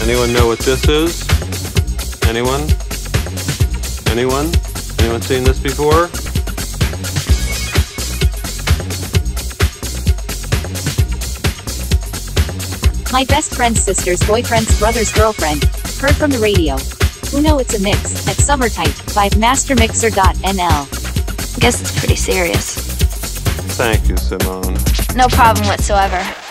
Anyone know what this is? Anyone? Anyone? Anyone seen this before? My best friend's sister's boyfriend's brother's girlfriend heard from the radio. Uno, it's a mix at Summertime by mastermixer.nl. Guess it's pretty serious. Thank you, Simone. No problem whatsoever.